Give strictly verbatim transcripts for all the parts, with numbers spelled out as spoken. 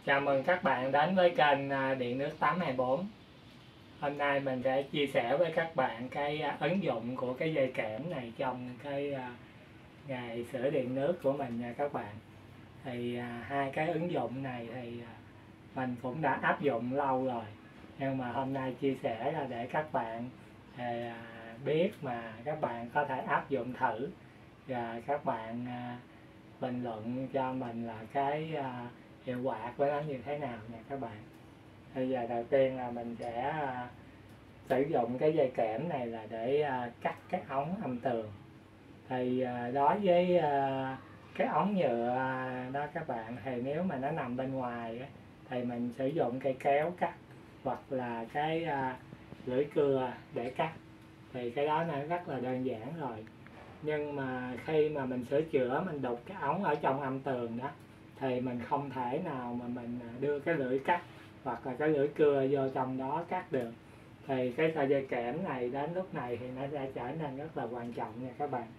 Chào mừng các bạn đến với kênh Điện Nước tám hai bốn. Hôm nay mình sẽ chia sẻ với các bạn cái ứng dụng của cái dây kẽm này trong cái ngày sửa điện nước của mình nha các bạn. Thì hai cái ứng dụng này thì mình cũng đã áp dụng lâu rồi, nhưng mà hôm nay chia sẻ là để các bạn biết mà các bạn có thể áp dụng thử, và các bạn bình luận cho mình là cái hiệu quả của nó như thế nào nha các bạn. Bây giờ đầu tiên là mình sẽ uh, sử dụng cái dây kẽm này là để uh, cắt cái ống âm tường. Thì uh, đối với uh, cái ống nhựa uh, đó các bạn, thì nếu mà nó nằm bên ngoài uh, thì mình sử dụng cây kéo cắt, hoặc là cái uh, lưỡi cưa để cắt. Thì cái đó nó rất là đơn giản rồi. Nhưng mà khi mà mình sửa chữa, mình đục cái ống ở trong âm tường đó, thì mình không thể nào mà mình đưa cái lưỡi cắt hoặc là cái lưỡi cưa vô trong đó cắt được. Thì cái sợi dây kẽm này đến lúc này thì nó sẽ trở nên rất là quan trọng nha các bạn.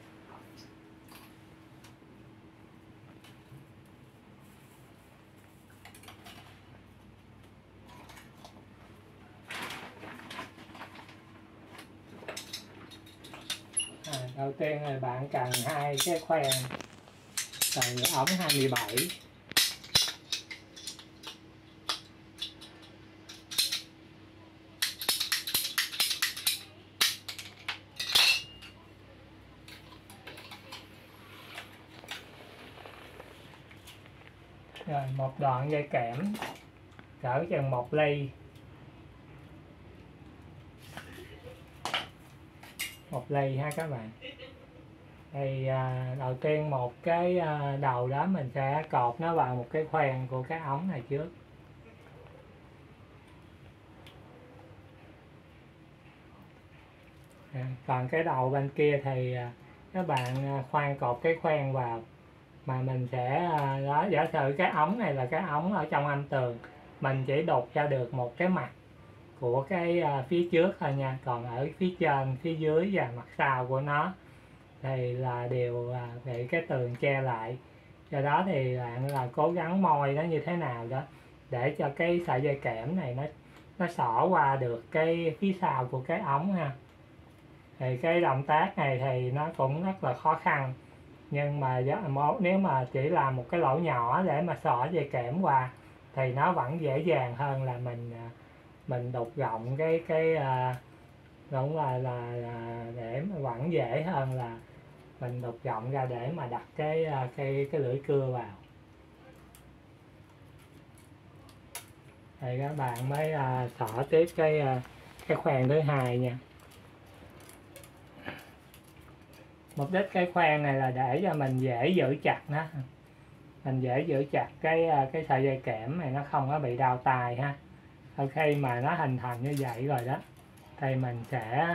À, đầu tiên là bạn cần hai cái khoen từ ống hai mươi bảy. Rồi một đoạn dây kẽm cỡ chừng một ly, một ly ha các bạn. Thì à, đầu tiên một cái à, đầu đó mình sẽ cột nó vào một cái khoen của cái ống này trước. À, còn cái đầu bên kia thì à, các bạn khoan cột cái khoen vào, mà mình sẽ à, đó, giả sử cái ống này là cái ống ở trong âm tường, mình chỉ đục ra được một cái mặt của cái à, phía trước thôi nha, còn ở phía trên, phía dưới và mặt sau của nó thì là đều à, bị cái tường che lại. Do đó thì bạn là cố gắng moi nó như thế nào đó để cho cái sợi dây kẽm này nó nó xỏ qua được cái phía sau của cái ống ha. Thì cái động tác này thì nó cũng rất là khó khăn, nhưng mà nếu mà chỉ là một cái lỗ nhỏ để mà xỏ dây kẽm qua thì nó vẫn dễ dàng hơn là mình mình đục rộng cái cái cũng là, là là để mà vẫn dễ hơn là mình đục rộng ra để mà đặt cái cái cái lưỡi cưa vào. Thì các bạn mới à, xỏ tiếp cái cái khoen thứ hai nha. Mục đích cái khoen này là để cho mình dễ giữ chặt nó, mình dễ giữ chặt cái cái sợi dây kẽm này, nó không có bị đau tay ha. Sau khi mà nó hình thành như vậy rồi đó, thì mình sẽ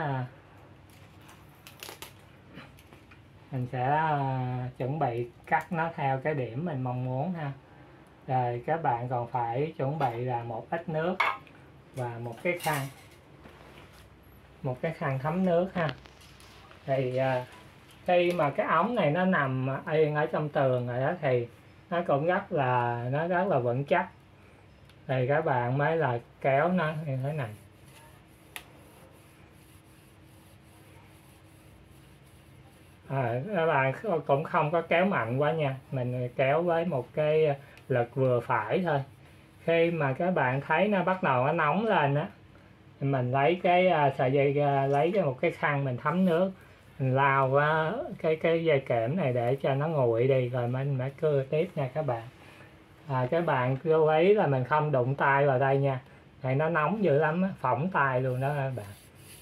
mình sẽ uh, chuẩn bị cắt nó theo cái điểm mình mong muốn ha. Rồi các bạn còn phải chuẩn bị là một ít nước và một cái khăn, một cái khăn thấm nước ha. Thì uh, khi mà cái ống này nó nằm yên ở trong tường rồi đó, thì nó cũng rất là nó rất là vững chắc. Thì các bạn mới là kéo nó như thế này. À, các bạn cũng không có kéo mạnh quá nha, mình kéo với một cái lực vừa phải thôi. Khi mà các bạn thấy nó bắt đầu nó nóng lên á, mình lấy cái sợi dây, lấy cái một cái khăn mình thấm nước, mình lao qua cái cái dây kẽm này để cho nó nguội đi, rồi mình mới cưa tiếp nha các bạn. À, các bạn lưu ý là mình không đụng tay vào đây nha, này nó nóng dữ lắm á, phỏng tay luôn đó các bạn.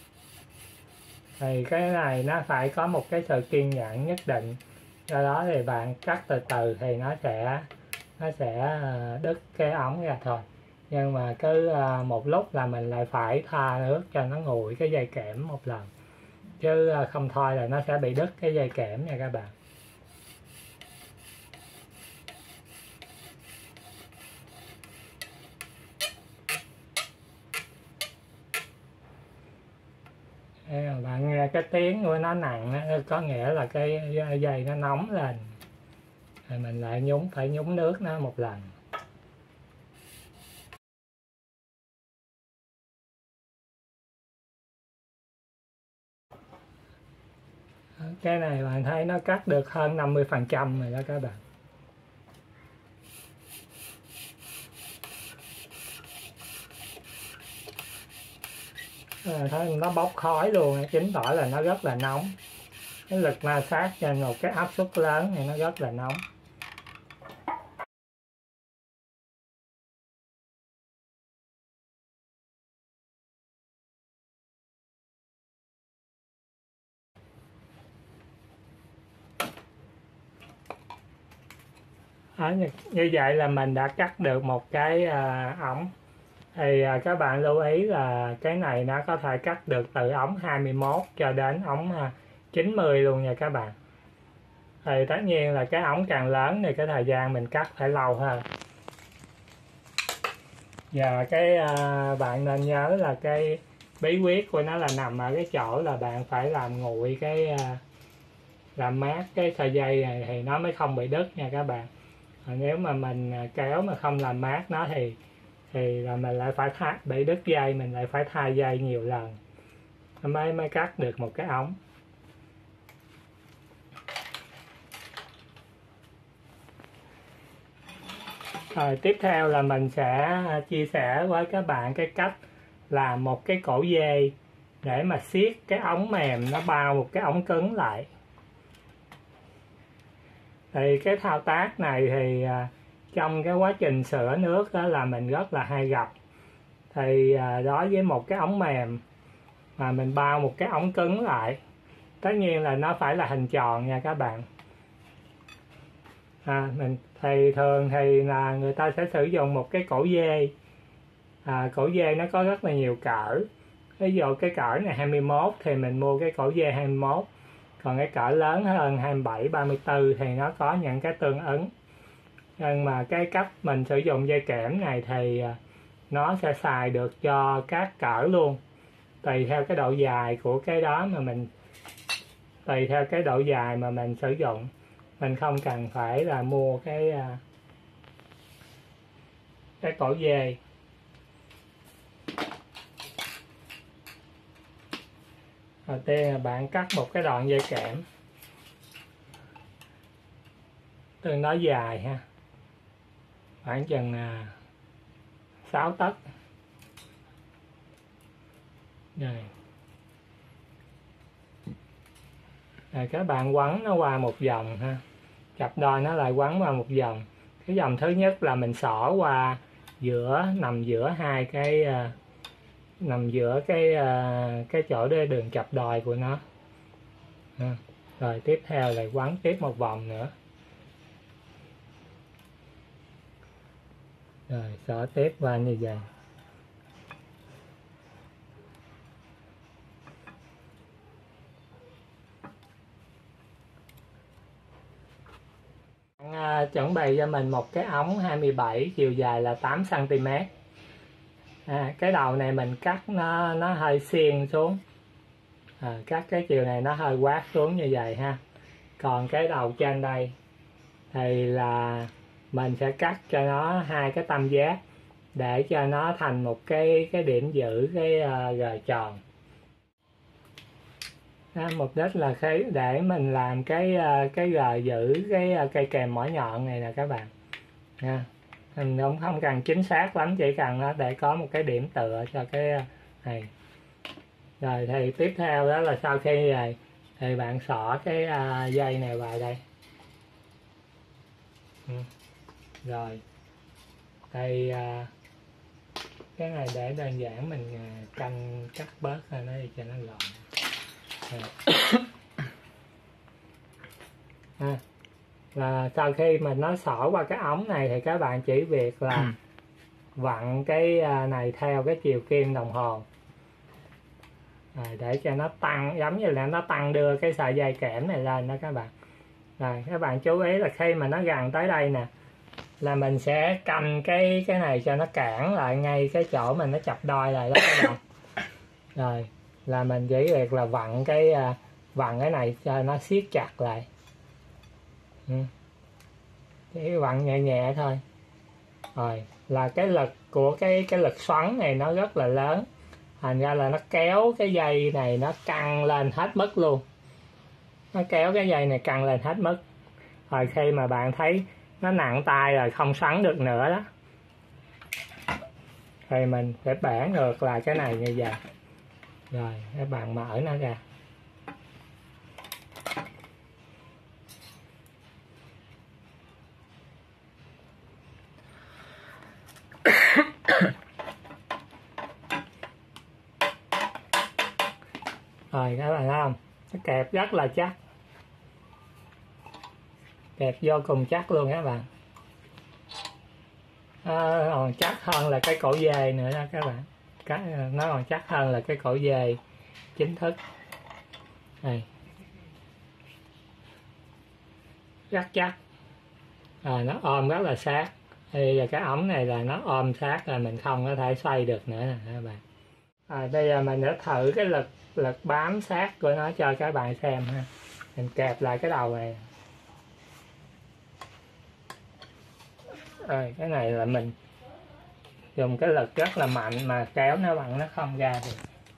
Thì cái này nó phải có một cái sự kiên nhẫn nhất định, do đó thì bạn cắt từ từ thì nó sẽ nó sẽ đứt cái ống ra thôi. Nhưng mà cứ một lúc là mình lại phải thoa nước cho nó nguội cái dây kẽm một lần, chứ không thôi là nó sẽ bị đứt cái dây kẽm nha các bạn. Bạn nghe cái tiếng của nó nặng, có nghĩa là cái dây nó nóng lên, rồi mình lại nhúng phải nhúng nước nó một lần. Cái này bạn thấy nó cắt được hơn năm mươi phần trăm rồi đó các bạn. À, thấy nó bốc khói luôn, chứng tỏ là nó rất là nóng. Cái lực ma sát trên một cái áp suất lớn này nó rất là nóng. À, như vậy là mình đã cắt được một cái à, ống. Thì à, các bạn lưu ý là cái này nó có thể cắt được từ ống hai mươi mốt cho đến ống à, chín mươi luôn nha các bạn. Thì tất nhiên là cái ống càng lớn thì cái thời gian mình cắt phải lâu hơn. Và cái à, bạn nên nhớ là cái bí quyết của nó là nằm ở cái chỗ là bạn phải làm nguội cái à, làm mát cái sợi dây này thì nó mới không bị đứt nha các bạn. À, nếu mà mình kéo mà không làm mát nó thì thì là mình lại phải thay, bị đứt dây, mình lại phải thay dây nhiều lần mới mới cắt được một cái ống. Rồi tiếp theo là mình sẽ chia sẻ với các bạn cái cách làm một cái cổ dây để mà siết cái ống mềm nó bao một cái ống cứng lại. Thì cái thao tác này thì à, trong cái quá trình sửa nước đó là mình rất là hay gặp. Thì à, đối với một cái ống mềm mà mình bao một cái ống cứng lại, tất nhiên là nó phải là hình tròn nha các bạn. À, mình thì thường thì là người ta sẽ sử dụng một cái cổ dê. À, cổ dê nó có rất là nhiều cỡ. Ví dụ cái cỡ này hai mươi mốt thì mình mua cái cổ dê hai mươi mốt. Còn cái cỡ lớn hơn hai mươi bảy, ba mươi tư thì nó có những cái tương ứng. Nhưng mà cái cách mình sử dụng dây kẽm này thì nó sẽ xài được cho các cỡ luôn. Tùy theo cái độ dài của cái đó mà mình tùy theo cái độ dài mà mình sử dụng. Mình không cần phải là mua cái cái cổ dê. Đầu tiên là bạn cắt một cái đoạn dây kẽm tương đối dài ha, khoảng chừng sáu tấc. Rồi. Rồi các bạn quấn nó qua một vòng ha, cặp đôi nó lại quấn qua một vòng. Cái vòng thứ nhất là mình xỏ qua giữa, nằm giữa hai cái uh, nằm giữa cái uh, cái chỗ để đường cặp đôi của nó ha. Rồi tiếp theo lại quấn tiếp một vòng nữa. Rồi xỏ tiếp qua như vậy. À, chuẩn bị cho mình một cái ống hai mươi bảy, chiều dài là tám xăng ti mét. À, cái đầu này mình cắt nó nó hơi xiên xuống. À, cắt cái chiều này nó hơi quát xuống như vậy ha. Còn cái đầu trên đây thì là mình sẽ cắt cho nó hai cái tam giác để cho nó thành một cái cái điểm giữ cái uh, gờ tròn. À, mục đích là cái để mình làm cái cái gờ giữ cái cây kèm mỏ nhọn này nè các bạn nha. Mình cũng không cần chính xác lắm, chỉ cần nó để có một cái điểm tựa cho cái này. Rồi thì tiếp theo đó là sau khi này thì bạn xỏ cái uh, dây này vào đây. Ừ. Rồi thì uh, cái này để đơn giản mình uh, canh cắt bớt ra nó đi cho nó gọn. À, là sau khi mà nó xỏ qua cái ống này thì các bạn chỉ việc là vặn cái này theo cái chiều kim đồng hồ. Rồi, để cho nó tăng, giống như là nó tăng đưa cái sợi dây kẽm này lên đó các bạn. Rồi các bạn chú ý là khi mà nó gần tới đây nè là mình sẽ cầm cái cái này cho nó cản lại ngay cái chỗ mà nó chập đôi lại đó các bạn. Rồi là mình chỉ việc là vặn cái vặn cái này cho nó siết chặt lại. Ừ. Chỉ vặn nhẹ nhẹ thôi. Rồi là cái lực của cái cái lực xoắn này nó rất là lớn, thành ra là nó kéo cái dây này nó căng lên hết mức luôn. nó kéo cái dây này căng lên hết mức. Rồi khi mà bạn thấy nó nặng tay rồi không xoắn được nữa đó, thì mình sẽ bẻ ngược lại cái này như vậy. Rồi các bạn mở nó ra. Rồi các bạn thấy không, nó kẹp rất là chắc, kẹp vô cùng chắc luôn các bạn. Nó còn chắc hơn là cái cổ dê nữa đó các bạn. Cái nó còn chắc hơn là cái cổ dê chính thức. Đây, rất chắc. Rồi nó ôm rất là sát. Bây giờ cái ống này là nó ôm sát là mình không có thể xoay được nữa nè các bạn. À, bây giờ mình sẽ thử cái lực lực bám sát của nó cho các bạn xem ha. Mình kẹp lại cái đầu này. Rồi cái này là mình dùng cái lực rất là mạnh mà kéo nó bằng nó không ra được.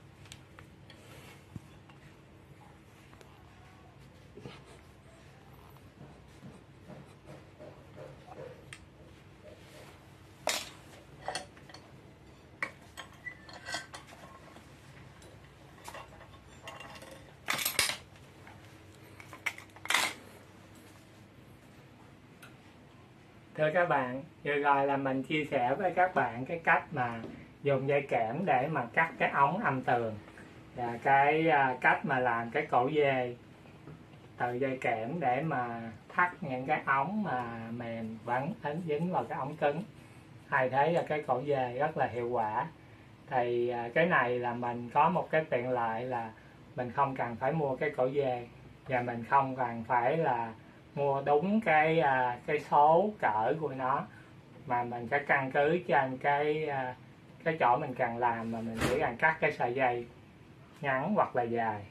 Thưa các bạn, vừa rồi là mình chia sẻ với các bạn cái cách mà dùng dây kẽm để mà cắt cái ống âm tường, và cái cách mà làm cái cổ dê từ dây kẽm để mà thắt những cái ống mà mềm vẫn đánh dính vào cái ống cứng. Hay thấy là cái cổ dê rất là hiệu quả. Thì cái này là mình có một cái tiện lợi là mình không cần phải mua cái cổ dê, và mình không cần phải là mua đúng cái cái số cỡ của nó, mà mình sẽ căn cứ trên cái cái chỗ mình cần làm, mà mình chỉ cần cắt cái sợi dây ngắn hoặc là dài.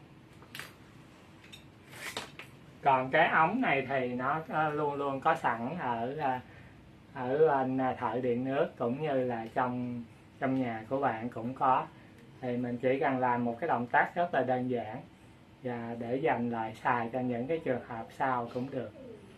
Còn cái ống này thì nó luôn luôn có sẵn ở ở bên thợ điện nước, cũng như là trong trong nhà của bạn cũng có. Thì mình chỉ cần làm một cái động tác rất là đơn giản, và để dành lại xài cho những cái trường hợp sau cũng được.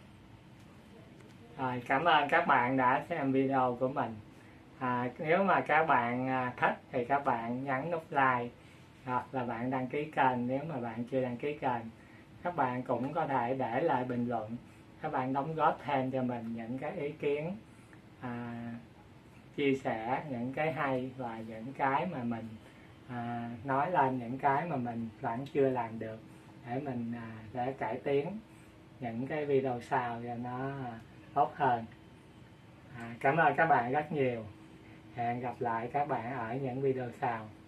Rồi, cảm ơn các bạn đã xem video của mình. À, nếu mà các bạn thích thì các bạn nhấn nút like, hoặc là bạn đăng ký kênh nếu mà bạn chưa đăng ký kênh. Các bạn cũng có thể để lại bình luận, các bạn đóng góp thêm cho mình những cái ý kiến, à, chia sẻ những cái hay và những cái mà mình à, nói lên những cái mà mình vẫn chưa làm được, để mình à, để cải tiến những cái video sau cho nó à, tốt hơn. À, cảm ơn các bạn rất nhiều. Hẹn gặp lại các bạn ở những video sau.